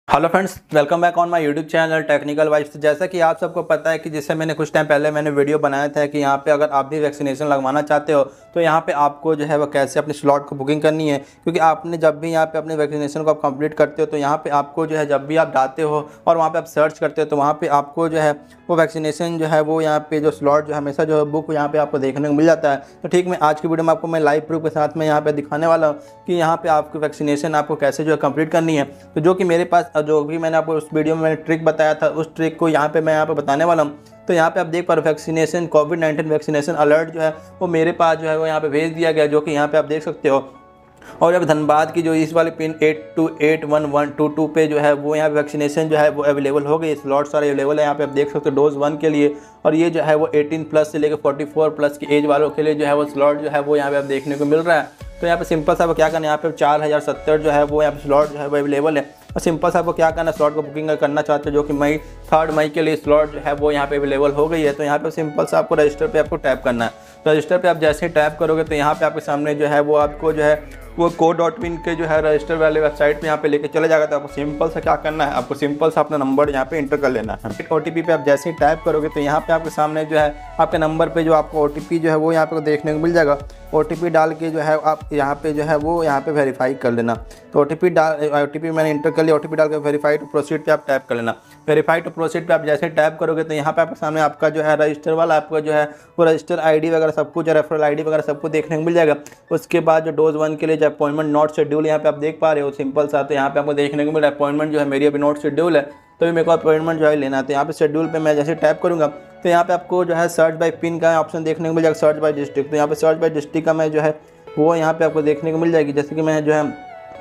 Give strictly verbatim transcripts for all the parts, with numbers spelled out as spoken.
Hello friends, welcome back on my YouTube channel technical vibes. जैसा कि आप सबको पता है कि जिससे मैंने कुछ टाइम पहले मैंने वीडियो बनाया था कि यहाँ पे अगर आप भी वैक्सीनेशन लगवाना चाहते हो तो यहाँ पे आपको जो है वो कैसे अपने स्लॉट को बुकिंग करनी है। क्योंकि आपने जब भी यहाँ पे अपने वैक्सीनेशन को आप कंप्लीट करते हो तो यहाँ पे आपको जो है जब भी आप जाते हो और वहाँ पे आप सर्च करते हो तो वहाँ पे आपको जो है वो वैक्सीनेशन जो है वो यहाँ पे जो स्लॉट जो हमेशा जो है बुक यहाँ पे आपको देखने को मिल जाता है। तो ठीक मैं आज की वीडियो में आपको मैं लाइव प्रूफ के साथ में यहाँ पे दिखाने वाला हूँ कि यहाँ पे आपको वैक्सीनेशन आपको कैसे जो है कंप्लीट करनी है। तो जो कि मेरे पास जो भी मैंने आपको उस वीडियो में मैंने ट्रिक बताया था उस ट्रिक को यहाँ पे मैं यहाँ पे बताने वाला हूँ। तो यहाँ पे आप देख पा रहे हो vaccination Covid nineteen vaccination alert जो है वो मेरे पास जो है वो यहाँ पे भेज दिया गया, जो कि यहाँ पे आप देख सकते हो। और अब धनबाद की जो इस वाली pin eight two eight one one two two पे जो है वो यहाँ पे वैक्सीनेशन जो है वो अवेलेबल हो गई। स्लॉट सारे अवेलेबल है यहाँ पे आप देख सकते हो डोज वन के लिए। और ये जो है वो अठारह प्लस से लेकर चौवालीस प्लस की एज वालों के लिए जो है वो स्लॉट जो है वो यहाँ पे आप देखने को मिल रहा है। तो यहाँ पे सिंपल सा क्या करना है, यहाँ पे चार हज़ार सत्तर जो है वो यहाँ पे स्लॉट जो है वो अवेलेबल है। और सिंपल सा आपको क्या करना है, स्लॉट को बुकिंग करना चाहते हो जो कि मई थर्ड मई के लिए स्लॉट जो है वो यहाँ पे अवेलेबल हो गई है। तो यहाँ पे सिंपल सा आपको रजिस्टर पे आपको टैप करना है। तो रजिस्टर पे आप जैसे ही टैप करोगे तो यहाँ पे आपके सामने जो है वो आपको जो है वो कोड डॉट पिन के जो है रजिस्टर वाले वेबसाइट पे यहाँ पे लेके चले जाएगा। तो आपको सिंपल सा क्या करना है, आपको सिंपल सा अपना नंबर यहाँ पे इंटर कर लेना है। ओटीपी पे आप जैसे ही टाइप करोगे तो यहाँ पे आपके सामने जो है आपके नंबर पे जो आपको ओटीपी जो है वो यहाँ पे देखने को मिल जाएगा। ओटीपी डाल के जो है आप यहाँ पे जो है वो यहाँ पे वेरीफाई कर लेना। तो ओटीपी डाल ओटीपी मैंने इंटर कर लिया। ओटीपी डाल के वेरीफाई टू प्रोसीड पे आप टैप कर लेना। वेरीफाई टू प्रोसीड पे आप जैसे टैप करोगे तो यहाँ पे आपके सामने आपका जो है रजिस्टर वाला आपका जो है वो रजिस्टर आईडी वगैरह सब कुछ, रेफरल आईडी वगैरह सब कुछ देखने को मिल जाएगा। उसके बाद जो डोज वन के लिए जो अपॉइंटमेंट नॉट शेड्यूल यहाँ पे आप देख पा रहे हो सिंपल सा। तो यहाँ पे आपको देखने को मिल रहा है अपॉइंटमेंट जो है मेरी अभी नॉट शेड्यूल है, तो मेरे को अपॉइंटमेंट जो है लेना है। तो यहाँ पे शेड्यूल पे मैं जैसे टैप करूँगा तो यहाँ पे आपको जो है सर्च बाय पिन का ऑप्शन देखने को मिल जाएगा, सर्च बाय डिस्ट्रिक्ट। तो यहाँ पे सर्च बाय डिस्ट्रिक्ट का मैं जो है वो यहाँ पे आपको देखने को मिल जाएगी। जैसे कि मैं जो है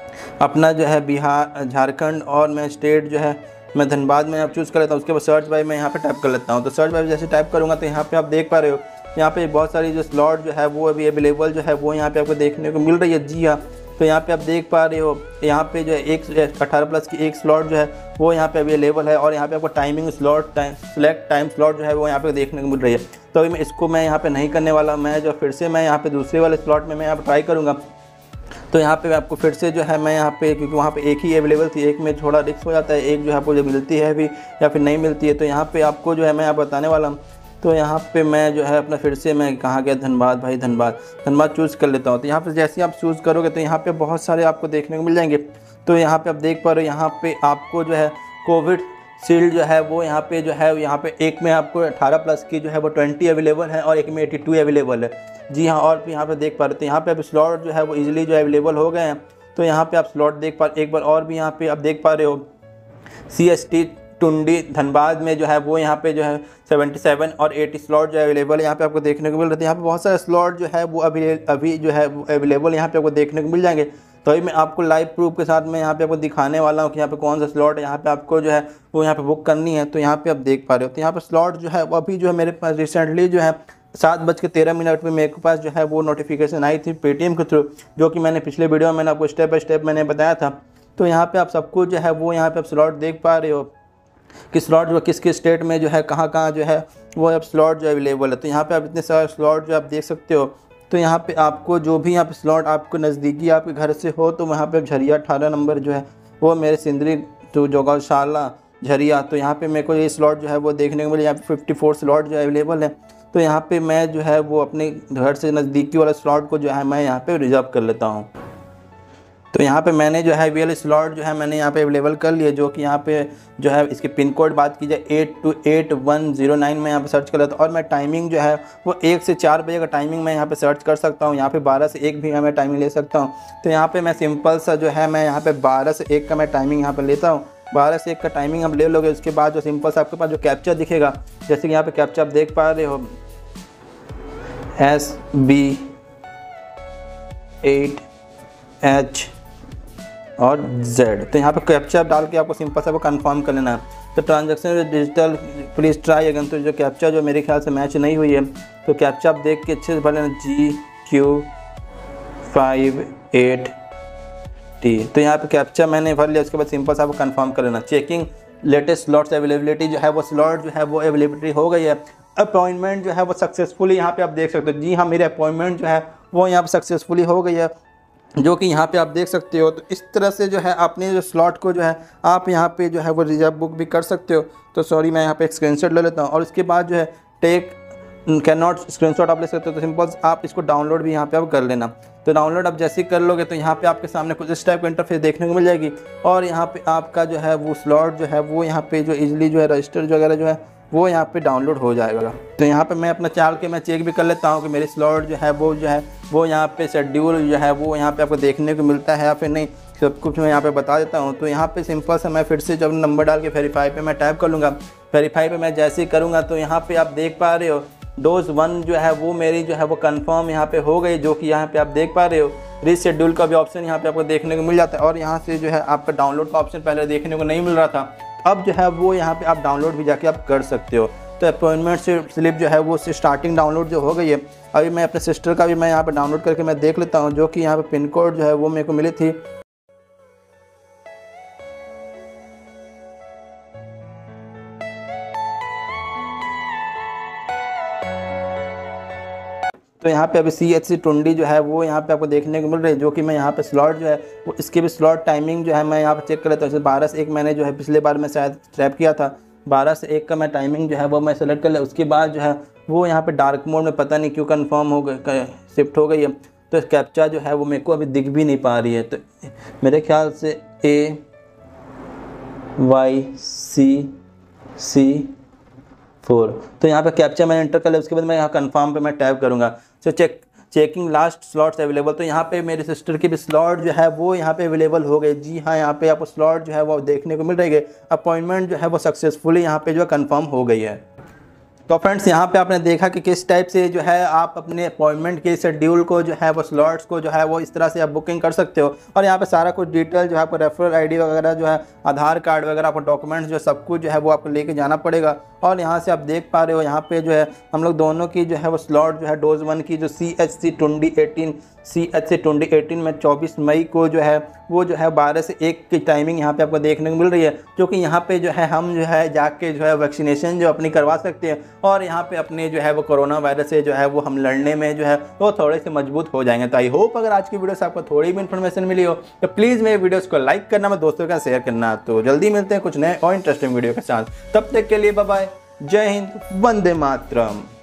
अपना जो है बिहार झारखंड और मैं स्टेट जो है मैं धनबाद में आप चूज़ कर लेता हूँ। उसके बाद सर्च बाय मैं यहाँ पे टाइप कर लेता हूँ। तो सर्च बाय जैसे टाइप करूँगा तो यहाँ पे आप देख पा रहे हो यहाँ पे बहुत सारी जो स्लॉट जो है वो अभी अवेलेबल जो है वो यहाँ पे आपको देखने को मिल रही है। जी हाँ, तो यहाँ पे आप देख पा रहे हो यहाँ पे जो है एक अठारह प्लस की एक स्लॉट जो है वो यहाँ पे अवेलेबल है। और यहाँ पे आपको timing slot time select time slot जो है वो यहाँ पे देखने को मिल रही है। तो अभी मैं इसको मैं यहाँ पे नहीं करने वाला, मैं जो फिर से मैं यहाँ पे दूसरे वाले स्लॉट में मैं यहाँ पर ट्राई करूँगा। तो यहाँ पे आपको फिर से जो है मैं यहाँ पे, क्योंकि वहाँ पे एक ही अवेलेबल थी, एक में थोड़ा रिस्क हो जाता है, एक जो है आपको जो मिलती है भी या फिर नहीं मिलती है। तो यहाँ पे आपको जो है मैं यहाँ बताने वाला हूँ। तो यहाँ पे मैं जो है अपना फिर से मैं कहाँ गया, धनबाद भाई धनबाद धनबाद चूज़ कर लेता हूँ। तो यहाँ पे जैसे आप चूज़ करोगे तो यहाँ पे बहुत सारे आपको देखने को मिल जाएंगे। तो यहाँ पे आप देख पा रहे हो यहाँ पे आपको जो है कोविड शील्ड जो है वो यहाँ पे जो है यहाँ पे एक में आपको अठारह प्लस की जो है वो ट्वेंटी अवेलेबल है और एक में एटी टू अवेलेबल है। जी हाँ, और भी यहाँ पे देख पा रहे हो तो यहाँ पे आप स्लॉट जो है वो इजीली जो अवेलेबल हो गए हैं। तो यहाँ पे आप स्लॉट देख पा एक बार और भी यहाँ पे आप देख पा रहे हो C S T Tundi Dhanbad में जो है वो यहाँ पे जो है सतहत्तर और अस्सी स्लॉट जो है अवेलेबल है यहाँ पे आपको देखने को मिल रहे थे। यहाँ पे बहुत सारे स्लॉट जो है वो अभी अभी जो है वो अवेलेबल यहाँ पे आपको देखने को मिल जाएंगे। तो अभी मैं आपको लाइव प्रूफ के साथ में यहाँ पे आपको दिखाने वाला हूँ कि यहाँ पे कौन सा स्लॉट है यहाँ पे आपको जो है वो यहाँ पे बुक करनी है। तो यहाँ पे आप देख पा रहे हो तो यहाँ पे स्लॉट जो है वो अभी जो है मेरे पास रिसेंटली जो है सात बज के तेरह मिनट में मेरे पास जो है वो नोटिफिकेशन आई थी पेटीएम के थ्रू, जो कि मैंने पिछले वीडियो में मैंने आपको स्टेप बाय स्टेप मैंने बताया था। तो यहाँ पे आप सबको जो है वो यहाँ पे आप स्लॉट देख पा रहे हो कि स्लॉट जो किस किस स्टेट में जो है कहाँ कहाँ जो है वो अब स्लॉट जो अवेलेबल है। तो यहाँ पे आप इतने सारे स्लॉट जो आप देख सकते हो। तो यहाँ पे आपको जो भी यहाँ पे स्लॉट आपको नज़दीकी आपके घर से हो तो वहाँ पे झरिया अठारह नंबर जो है वो मेरे सिंदरी तो जो गौशाला झरिया, तो यहाँ पे मेरे को ये स्लॉट जो है वो देखने को मिले। यहाँ पे फिफ्टी फोर स्लॉट जो अवेलेबल है। तो यहाँ पे मैं जो है वो अपने घर से नज़दीकी वाला स्लॉट को जो है मैं यहाँ पे रिजर्व कर लेता हूँ। तो यहाँ पे मैंने जो है वी एल स्लॉट जो है मैंने यहाँ पे अवेलेबल कर लिया, जो कि यहाँ पे जो है इसके पिन कोड बात की जाए eight two eight one zero nine में यहाँ पे सर्च कर लेता हूँ। और मैं टाइमिंग जो है वो एक से चार बजे का टाइमिंग मैं यहाँ पे सर्च कर सकता हूँ। यहाँ पे बारह से एक भी मैं टाइमिंग ले सकता हूँ। तो यहाँ पे मैं सिंपल सा जो है मैं यहाँ पे बारह से एक का मैं टाइमिंग यहाँ पर लेता हूँ। बारह से एक का टाइमिंग आप ले लोगे, उसके बाद जो सिंपल सा आपके पास जो कैप्चा दिखेगा, जैसे कि यहाँ पे कैप्चा आप देख पा रहे हो एस बी एट एच और Z। तो यहाँ पे कैप्चा डाल के आपको सिंपल सा वो कंफर्म कर लेना है। तो transaction digital please try again. तो जो कैप्चा जो मेरे ख्याल से मैच नहीं हुई है तो कैप्चा आप देख के अच्छे से भर लेना, G Q five eight T. तो यहाँ पे कैप्चा मैंने भर लिया। उसके बाद सिंपल सा वो कंफर्म कर लेना। चेकिंग लेटेस्ट स्लॉट्स अवेलेबिलिटी जो है वो स्लॉट जो है वो अवेलेबिलिटी हो गई है। अपॉइंटमेंट जो है वो सक्सेसफुली यहाँ पे आप देख सकते हो। जी हाँ, मेरी अपॉइंटमेंट जो है वो यहाँ पे सक्सेसफुली हो गई है। जो कि यहाँ पे आप देख सकते हो। तो इस तरह से जो है अपने जो स्लॉट को जो है आप यहाँ पे जो है वो रिजर्व बुक भी कर सकते हो। तो सॉरी मैं यहाँ पे एक स्क्रीनशॉट ले लेता हूँ और उसके बाद जो है टेक कैन नॉट स्क्रीनशॉट आप ले सकते हो। तो सिंपल आप इसको डाउनलोड भी यहाँ पे आप कर लेना। तो डाउनलोड आप जैसे ही कर लोगे तो यहाँ पे आपके सामने कुछ इस टाइप का इंटरफेस देखने को मिल जाएगी और यहाँ पे आपका जो है वो स्लॉट जो है वो यहाँ पे जो इजीली जो है रजिस्टर वगैरह जो है वो यहाँ पे डाउनलोड हो जाएगा। तो यहाँ पे मैं अपना चाल के मैं चेक भी कर लेता हूँ कि मेरी स्लॉट जो है वो जो है वो यहाँ पे शेड्यूल जो है वो यहाँ पे आपको देखने को मिलता है या फिर नहीं, सब कुछ मैं यहाँ पे बता देता हूँ। तो यहाँ पे सिंपल से मैं फिर से जब नंबर डाल के वेरीफाई पे मैं टैप कर लूँगा, वेरीफाई पे मैं जैसे ही करूँगा तो यहाँ पे आप देख पा रहे हो डोज वन जो है वो मेरी जो है वो कंफर्म यहाँ पे हो गई, जो कि यहाँ पे आप देख पा रहे हो। रीशेड्यूल का भी ऑप्शन यहाँ पे आपको देखने को मिल जाता है और यहाँ से जो है आपका डाउनलोड का ऑप्शन पहले देखने को नहीं मिल रहा था, अब जो है वो यहाँ पे आप डाउनलोड भी जाके आप कर सकते हो। तो अपॉइंटमेंट से स्लिप जो है वो स्टार्टिंग डाउनलोड जो हो गई है। अभी मैं अपने सिस्टर का भी मैं यहाँ पे डाउनलोड करके मैं देख लेता हूँ, जो कि यहाँ पे पिन कोड जो है वो मेरे को मिली थी। तो यहाँ पे अभी सी एच सी टुंडी जो है वो यहाँ पे आपको देखने को मिल रही है, जो कि मैं यहाँ पे स्लॉट जो है वो इसके भी स्लॉट टाइमिंग जो है मैं यहाँ पे चेक कर लेता हूँ। जैसे बारह से एक मैंने जो है पिछले बार मैं शायद टैप किया था, बारह से एक का मैं टाइमिंग जो है वो मैं सेलेक्ट कर लिया। उसके बाद जो है वो यहाँ पे डार्क मोड में पता नहीं क्यों कंफर्म हो गए शिफ्ट हो गई है। तो कैप्चा जो है वो मेरे को अभी दिख भी नहीं पा रही है। तो मेरे ख्याल से ए वाई सी सी फोर, तो यहाँ पे कैप्चा मैंने एंटर कर लिया। उसके बाद मैं यहाँ कंफर्म पे मैं टैप करूँगा। तो check checking last slots available, तो यहाँ पे मेरे सिस्टर की भी स्लॉट जो है वो यहाँ पे अवेलेबल हो गई। जी हाँ, यहाँ पे आपको स्लॉट जो है वो देखने को मिल रही है। अपॉइंटमेंट जो है वो सक्सेसफुली यहाँ पे जो है कंफर्म हो गई है। तो फ्रेंड्स यहाँ पे आपने देखा कि किस टाइप से जो है आप अपने अपॉइंटमेंट के शेड्यूल को जो है वो स्लॉट्स को जो है वो इस तरह से आप बुकिंग कर सकते हो। और यहाँ पे सारा कुछ डिटेल जो है आपको रेफरल आईडी वगैरह जो है आधार कार्ड वगैरह आपको डॉक्यूमेंट्स जो सब कुछ जो है वो आपको लेके जाना पड़ेगा। और यहाँ से आप देख पा रहे हो यहाँ पे जो है हम लोग दोनों की जो है वो स्लॉट जो है डोज वन की जो C H C twenty eighteen C H C twenty eighteen में चौबीस मई को जो है वो जो है बारह से एक की टाइमिंग यहाँ पे आपको देखने को मिल रही है। जो कि यहाँ पे जो है हम जो है जाके जो है वैक्सीनेशन जो अपनी करवा सकते हैं और यहाँ पे अपने जो है वो कोरोना वायरस से जो है वो हम लड़ने में जो है वो थोड़े से मजबूत हो जाएंगे। तो आई होप अगर आज की वीडियो से आपको थोड़ी भी इन्फॉर्मेशन मिली हो तो प्लीज़ मेरे वीडियोस को लाइक करना, मैं दोस्तों का शेयर करना। तो जल्दी मिलते हैं कुछ नए और इंटरेस्टिंग वीडियो के साथ, तब तक के लिए बाय बाय, जय हिंद, वंदे मातरम।